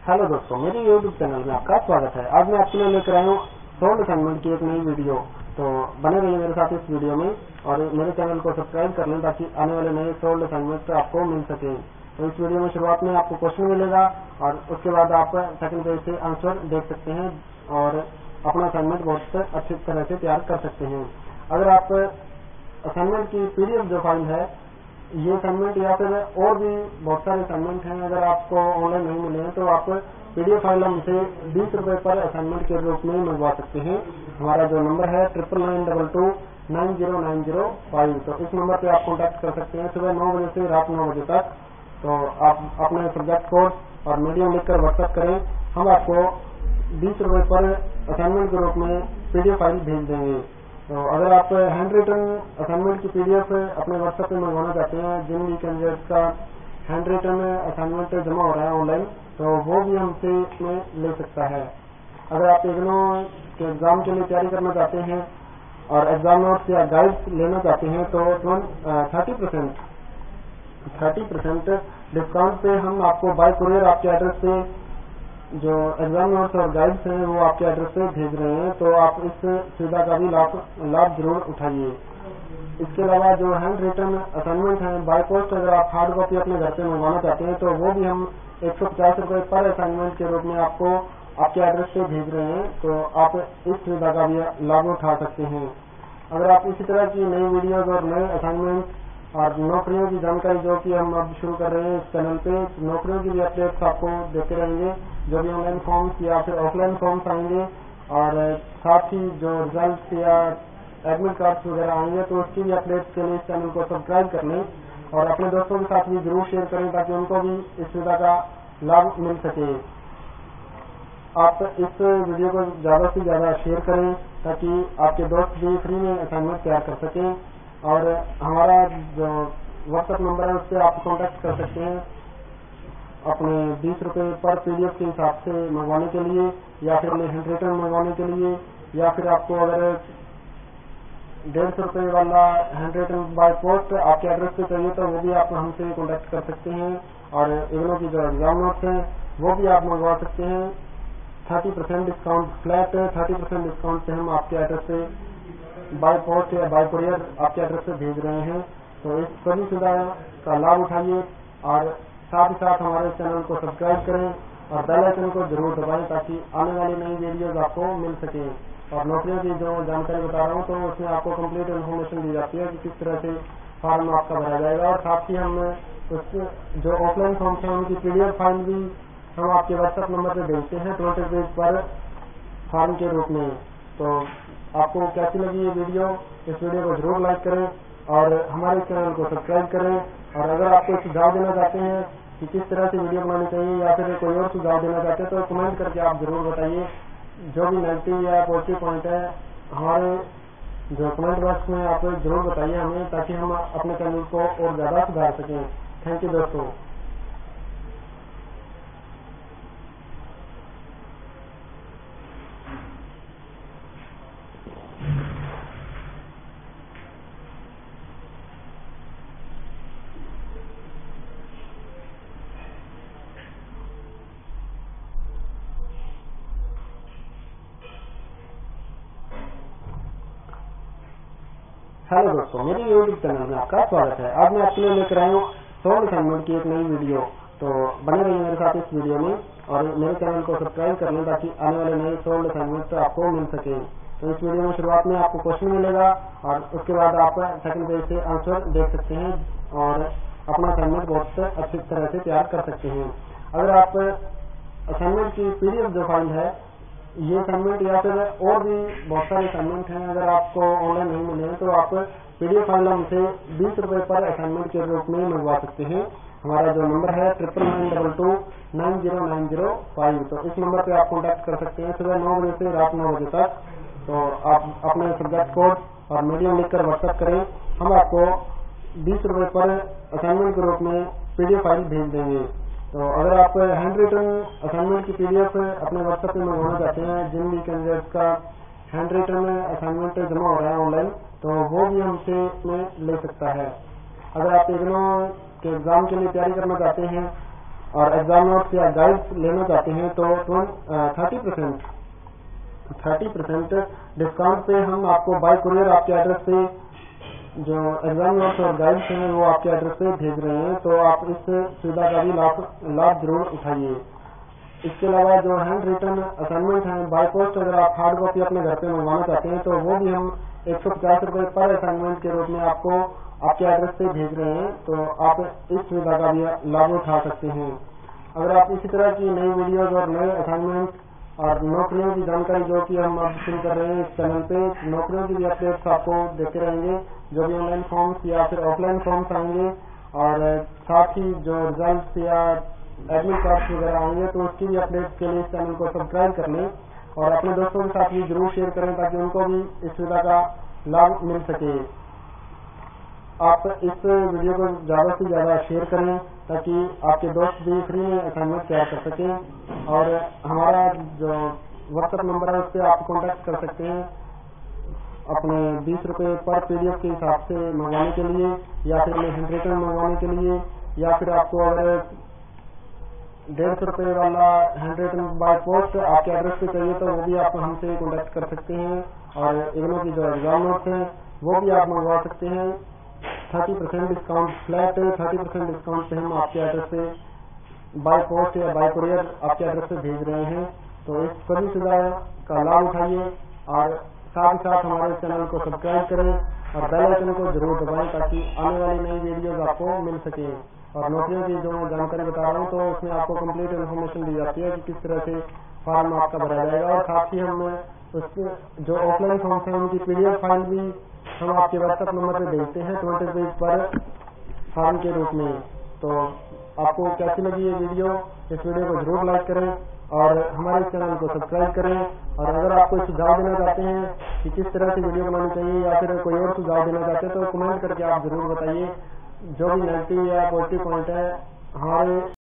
Hello दोस्तों, मेरे YouTube channel में आपका स्वागत है। आज मैं आपके लिए लेकर आया हूँ सोल्ड असाइनमेंट की एक नई वीडियो। तो बने रहिए मेरे साथ इस वीडियो में और मेरे चैनल को सब्सक्राइब कर लें ताकि आने वाले नए सोल्ड असाइनमेंट आपको मिल सके। तो इस वीडियो में शुरुआत में आपको क्वेश्चन मिलेगा और उसके बाद आप सेकंड पेज से आंसर देख सकते हैं और अपना असाइनमेंट बहुत अच्छी तरह से तैयार कर सकते हैं। अगर आप असाइनमेंट की PDF जो फाइल है, ये असाइनमेंट या फिर और भी बहुत सारे असाइनमेंट हैं, अगर आपको ऑनलाइन नहीं मिले हैं तो आप PDF फाइल हमसे 20 रुपए पर असाइनमेंट के रूप में मंगवा सकते हैं। हमारा जो नंबर है 9992290905। तो इस नंबर पे आप कॉन्टैक्ट कर सकते हैं सुबह 9 बजे से रात 9 बजे तक। तो आप अपने सब्जेक्ट कोड और मीडियम लिखकर व्हाट्सएप करें, हम आपको 20 रुपए पर असाइनमेंट के रूप में PDF फाइल भेज देंगे। तो अगर आप हैंड रिटन असाइनमेंट की PDF अपने व्हाट्सएप पे मंगवाना चाहते हैं, जिन भी कैंडिडेट का हैंड रिटन असाइनमेंट जमा हो रहा है ऑनलाइन, तो वो भी हमसे इसमें ले सकता है। अगर आप IGNOU के एग्जाम के लिए तैयारी करना चाहते हैं और एग्जाम नोट्स या गाइड्स लेना चाहते हैं तो 30% डिस्काउंट पे हम आपको बाय कुरियर आपके एड्रेस पे जो एग्जाम नोट्स और गाइड्स हैं वो आपके एड्रेस पे भेज रहे हैं। तो आप इस सुविधा का भी लाभ जरूर उठाइए। इसके अलावा जो हैंड रिटन असाइनमेंट है बाय पोस्ट, अगर आप हार्ड कॉपी अपने घर पे मंगवाना चाहते हैं तो वो भी हम 150 रुपए पर असाइनमेंट के रूप में आपको आपके एड्रेस पे भेज रहे हैं। तो आप इस सुविधा का भी लाभ उठा सकते हैं। अगर आप इसी तरह की नई वीडियोज और नए असाइनमेंट और नौकरियों की जानकारी जो कि हम अब शुरू कर रहे हैं इस चैनल पे, नौकरियों की भी अपडेट्स आपको देते रहेंगे। जो भी ऑनलाइन फॉर्म्स या फिर ऑफलाइन फॉर्म्स आएंगे और साथ ही जो रिजल्ट या एडमिट कार्ड्स वगैरह आएंगे तो उसकी भी अपडेट्स के लिए इस चैनल को सब्सक्राइब कर लें और अपने दोस्तों के साथ भी जरूर शेयर करें ताकि उनको भी इस सुविधा का लाभ मिल सके। आप इस वीडियो को ज्यादा से ज्यादा शेयर करें ताकि आपके दोस्त भी फ्री में असाइनमेंट तैयार कर सकें। और हमारा जो व्हाट्सएप नंबर है उस पर आप कॉन्टैक्ट कर सकते हैं अपने 20 रुपए पर PDF के हिसाब से मंगवाने के लिए या फिर अपने हैंड रिटन मंगवाने के लिए, या फिर आपको अगर 150 रुपए वाला हैंड रिटन बाय पोस्ट आपके एड्रेस पे चाहिए तो वो भी आप हमसे कॉन्टैक्ट कर सकते हैं। और IGNOU की जो एग्जाम नोट्स हैं वो भी आप मंगवा सकते हैं। 30% डिस्काउंट, फ्लैट 30% डिस्काउंट से हम आपके एड्रेस पे बाय पोस्ट या बाय कुरियर आपके एड्रेस पे भेज रहे हैं। तो इस सभी सुविधा का लाभ उठाइए और साथ ही साथ हमारे चैनल को सब्सक्राइब करें और बेल आइकन को जरूर दबाएं ताकि आने वाली नई वीडियोज आपको मिल सके। और नौकरियों की जो जानकारी बता रहा हूँ तो उसमें आपको कंप्लीट इन्फॉर्मेशन दी जाती है कि किस तरह से फॉर्म आपका भरा जाएगा। और साथ ही हम उस जो ऑफलाइन फॉर्म है उनकी PDF फाइल भी हम आपके व्हाट्सएप नंबर पर भेजते हैं 20 पेज पर फॉर्म के रूप में। तो आपको कैसी लगी ये वीडियो, इस वीडियो को जरूर लाइक करें और हमारे चैनल को सब्सक्राइब करें। और अगर आप कोई सुझाव देना चाहते हैं कि किस तरह से वीडियो बनानी चाहिए या फिर कोई और सुझाव देना चाहते हैं तो कमेंट करके आप जरूर बताइए। जो भी नेगेटिव या पॉजिटिव पॉइंट है हमारे जो कमेंट बॉक्स में आप जरूर बताइए हमें ताकि हम अपने चैनल को और ज्यादा सुधार सकें। थैंक यू दोस्तों। हेलो दोस्तों, मेरे यूट्यूब चैनल में आपका स्वागत है। आज मैं आपके लिए लेकर आया हूँ सोल्ड असाइनमेंट की एक नई वीडियो। तो बने रहिए मेरे साथ इस वीडियो में और मेरे चैनल को सब्सक्राइब कर लें ताकि आने वाले नए सोल्ड असाइनमेंट आपको मिल सके। तो इस वीडियो में शुरुआत में आपको क्वेश्चन मिलेगा और उसके बाद आप सेकंड पेज से आंसर देख सकते हैं और अपना असाइनमेंट बहुत अच्छी तरह से तैयार कर सकते हैं। अगर आप असाइनमेंट की PDF जो फाइल है, ये असाइनमेंट या फिर और भी बहुत सारे असाइनमेंट हैं, अगर आपको ऑनलाइन नहीं मिले हैं तो आप PDF फाइल हमसे 20 रुपए पर असाइनमेंट के रूप में मंगवा सकते हैं। हमारा जो नंबर है 9992290905। तो इस नंबर पे आप कॉन्टैक्ट कर सकते हैं सुबह 9 बजे से रात 9 बजे तक। तो आप अपने सब्जेक्ट कोड और मीडियम लिखकर व्हाट्सएप करें, हम आपको 20 रुपए पर असाइनमेंट के रूप में PDF फाइल भेज देंगे। तो अगर आप हैंड रिटन असाइनमेंट की PDF अपने व्हाट्सएप पे मंगवाना चाहते हैं, जिन भी कैंडिडेट का हैंड रिटन असाइनमेंट जमा हो रहा है ऑनलाइन, तो वो भी हमसे ले सकता है। अगर आप IGNOU के एग्जाम के लिए तैयारी करना चाहते हैं और एग्जाम नोट्स या गाइड्स लेना चाहते हैं तो 30% डिस्काउंट पे हम आपको बाय कुरियर आपके एड्रेस पे जो एग्जाम नोट्स और गाइड्स हैं वो आपके एड्रेस पे भेज रहे हैं, तो आप इस सुविधा का भी लाभ जरूर उठाइए। इसके अलावा जो हैंड रिटन असाइनमेंट है बाय पोस्ट, अगर आप हार्ड कॉपी अपने घर पे मंगवाना चाहते हैं तो वो भी हम 150 रुपए पर असाइनमेंट के रूप में आपको आपके एड्रेस पे भेज रहे हैं, तो आप इस सुविधा का भी लाभ उठा सकते हैं। अगर आप इसी तरह की नई वीडियोज और नए असाइनमेंट और नौकरियों की जानकारी जो कि हम अब शुरू कर रहे हैं इस चैनल पे, नौकरियों की भी अपडेट्स आपको देते रहेंगे, जो भी ऑनलाइन फॉर्म्स या फिर ऑफलाइन फॉर्म्स आएंगे और साथ ही जो रिजल्ट या एडमिट कार्ड्स वगैरह आएंगे तो उसकी भी अपडेट्स के लिए इस चैनल को सब्सक्राइब कर लें और अपने दोस्तों के साथ भी जरूर शेयर करें ताकि उनको भी इस सुविधा का लाभ मिल सके। आप इस वीडियो को ज्यादा से ज्यादा शेयर करें ताकि आपके दोस्त भी फ्री में असाइनमेंट तैयार कर सकें, और हमारा जो व्हाट्सएप नंबर है उस पर आप कॉन्टेक्ट कर सकते हैं अपने 20 रुपए पर PDF के हिसाब से मंगवाने के लिए, या फिर हैंड रिटन मंगवाने के लिए, या फिर आपको अगर 150 रुपए वाला हैंड रिटन बाय पोस्ट आपके एड्रेस पे चाहिए तो वो भी आप हमसे कॉन्टेक्ट कर सकते हैं, और IGNOU की जो एग्जाम नोट्स हैं वो भी आप मंगवा सकते हैं। 30% डिस्काउंट, फ्लैट 30% डिस्काउंट पे हम आपके एड्रेस पे बाय पोस्ट या बाय कुरियर आपके एड्रेस पे भेज रहे हैं, तो इस सभी सुविधा का लाभ उठाइए और साथ ही साथ हमारे चैनल को सब्सक्राइब करें और बेल आइकन को जरूर दबाएं ताकि आने वाली नई वीडियोज आपको मिल सके। और नौकरियों की जो जानकारी बता रहा हूँ तो उसमें आपको कंप्लीट इन्फॉर्मेशन दी जाती है कि किस तरह से फॉर्म आपका भरा जाएगा, और साथ ही हम उसके जो ऑफलाइन फॉर्म्स हैं उनकी PDF फाइल भी हम आपके व्हाट्सएप नंबर पे भेजते हैं 20 पेज पर फॉर्म के रूप में। तो आपको कैसी लगी ये वीडियो, इस वीडियो को जरूर लाइक करें और हमारे चैनल को सब्सक्राइब करें, और अगर आप कोई सुझाव देना चाहते हैं कि किस तरह से वीडियो बनानी चाहिए या फिर कोई और सुझाव देना चाहते हैं तो कमेंट करके आप जरूर बताइए। जो भी नेगेटिव या पॉजिटिव पॉइंट है हमारे